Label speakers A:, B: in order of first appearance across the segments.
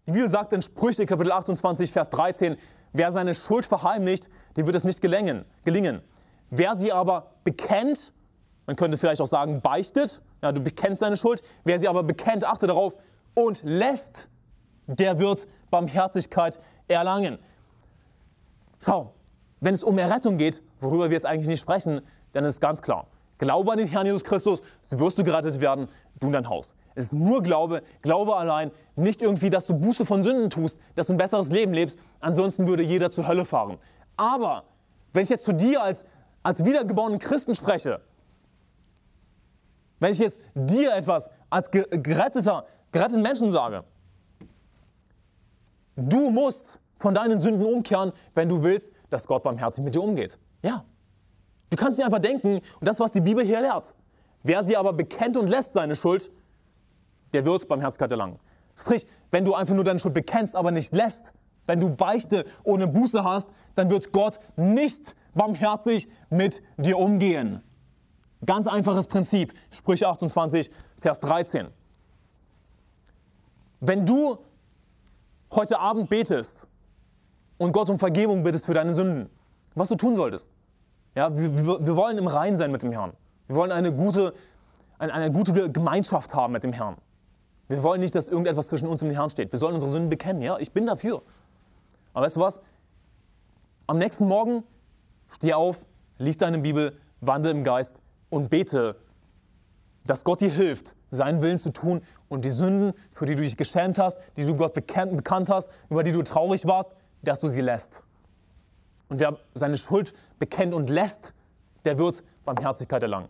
A: Die Bibel sagt in Sprüche Kapitel 28, Vers 13, wer seine Schuld verheimlicht, dem wird es nicht gelingen. Wer sie aber bekennt, man könnte vielleicht auch sagen beichtet, ja, du bekennst deine Schuld, wer sie aber bekennt, achte darauf, und lässt, der wird Barmherzigkeit erlangen. Schau, wenn es um Errettung geht, worüber wir jetzt eigentlich nicht sprechen, dann ist ganz klar, glaube an den Herrn Jesus Christus, so wirst du gerettet werden, du und dein Haus. Es ist nur Glaube, Glaube allein, nicht irgendwie, dass du Buße von Sünden tust, dass du ein besseres Leben lebst, ansonsten würde jeder zur Hölle fahren. Aber wenn ich jetzt zu dir als wiedergeborenen Christen spreche, wenn ich jetzt dir etwas als geretteten Menschen sage, du musst von deinen Sünden umkehren, wenn du willst, dass Gott barmherzig mit dir umgeht. Ja. Du kannst nicht einfach denken, und das, was die Bibel hier lehrt. Wer sie aber bekennt und lässt seine Schuld, der wird Barmherzigkeit erlangen. Sprich, wenn du einfach nur deine Schuld bekennst, aber nicht lässt, wenn du Beichte ohne Buße hast, dann wird Gott nicht barmherzig mit dir umgehen. Ganz einfaches Prinzip. Sprüche 28, Vers 13. Wenn du heute Abend betest und Gott um Vergebung bittest für deine Sünden, was du tun solltest. Ja, wir wollen im Reinen sein mit dem Herrn. Wir wollen eine gute Gemeinschaft haben mit dem Herrn. Wir wollen nicht, dass irgendetwas zwischen uns und dem Herrn steht. Wir sollen unsere Sünden bekennen. Ja, ich bin dafür. Aber weißt du was? Am nächsten Morgen steh auf, lies deine Bibel, wandle im Geist und bete, dass Gott dir hilft, seinen Willen zu tun und die Sünden, für die du dich geschämt hast, die du Gott bekannt hast, über die du traurig warst, dass du sie lässt. Und wer seine Schuld bekennt und lässt, der wird Barmherzigkeit erlangen.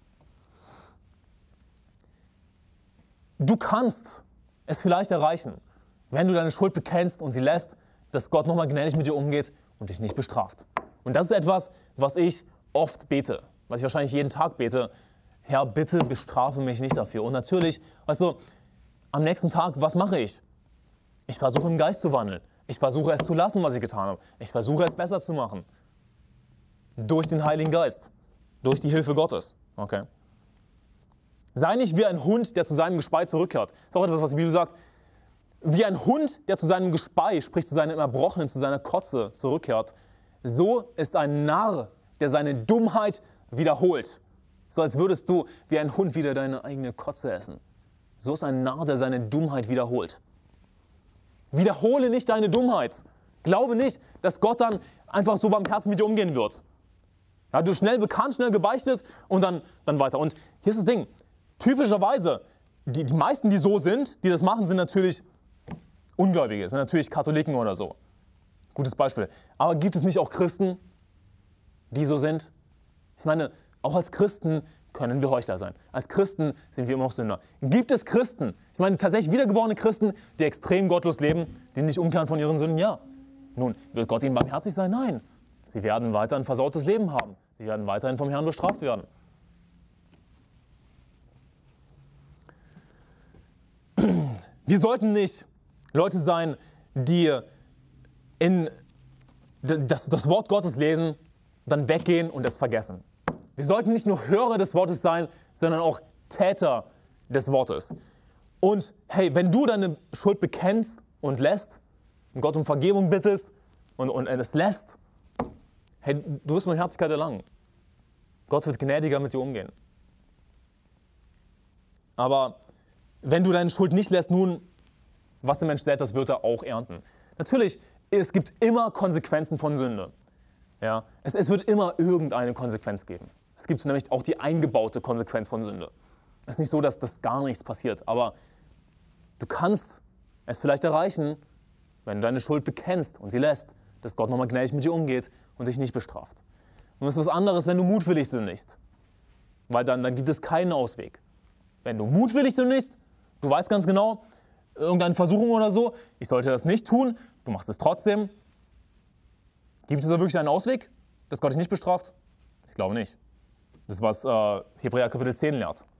A: Du kannst es vielleicht erreichen, wenn du deine Schuld bekennst und sie lässt, dass Gott nochmal gnädig mit dir umgeht und dich nicht bestraft. Und das ist etwas, was ich oft bete, was ich wahrscheinlich jeden Tag bete. Herr, bitte bestrafe mich nicht dafür. Und natürlich, weißt du, am nächsten Tag, was mache ich? Ich versuche im Geist zu wandeln. Ich versuche es zu lassen, was ich getan habe. Ich versuche es besser zu machen. Durch den Heiligen Geist. Durch die Hilfe Gottes. Okay. Sei nicht wie ein Hund, der zu seinem Gespei zurückkehrt. Das ist auch etwas, was die Bibel sagt. Wie ein Hund, der zu seinem Gespei, sprich zu seinem Erbrochenen, zu seiner Kotze zurückkehrt. So ist ein Narr, der seine Dummheit wiederholt. So als würdest du wie ein Hund wieder deine eigene Kotze essen. So ist ein Narr, der seine Dummheit wiederholt. Wiederhole nicht deine Dummheit. Glaube nicht, dass Gott dann einfach so barmherzig mit dir umgehen wird. Ja, du schnell bekannt, schnell gebeichtet und dann weiter. Und hier ist das Ding. Typischerweise, die meisten, die so sind, die das machen, sind natürlich Ungläubige, sind natürlich Katholiken oder so. Gutes Beispiel. Aber gibt es nicht auch Christen, die so sind? Ich meine, auch als Christen können wir Heuchler sein. Als Christen sind wir immer noch Sünder. Gibt es Christen, ich meine tatsächlich wiedergeborene Christen, die extrem gottlos leben, die nicht umkehren von ihren Sünden? Ja. Nun, wird Gott ihnen barmherzig sein? Nein. Sie werden weiter ein versautes Leben haben. Sie werden weiterhin vom Herrn bestraft werden. Wir sollten nicht Leute sein, die das Wort Gottes lesen, dann weggehen und es vergessen. Wir sollten nicht nur Hörer des Wortes sein, sondern auch Täter des Wortes. Und hey, wenn du deine Schuld bekennst und lässt und Gott um Vergebung bittest und es lässt, hey, du wirst Barmherzigkeit erlangen. Gott wird gnädiger mit dir umgehen. Aber wenn du deine Schuld nicht lässt, nun, was der Mensch sät, das wird er auch ernten. Natürlich, es gibt immer Konsequenzen von Sünde. Ja, es wird immer irgendeine Konsequenz geben. Es gibt nämlich auch die eingebaute Konsequenz von Sünde. Es ist nicht so, dass das gar nichts passiert, aber du kannst es vielleicht erreichen, wenn du deine Schuld bekennst und sie lässt, dass Gott nochmal gnädig mit dir umgeht und dich nicht bestraft. Und es ist was anderes, wenn du mutwillig sündigst, weil dann gibt es keinen Ausweg. Wenn du mutwillig sündigst, du weißt ganz genau, irgendeine Versuchung oder so, ich sollte das nicht tun, du machst es trotzdem. Gibt es da wirklich einen Ausweg, dass Gott dich nicht bestraft? Ich glaube nicht. Das ist, was Hebräer Kapitel 10 lehrt.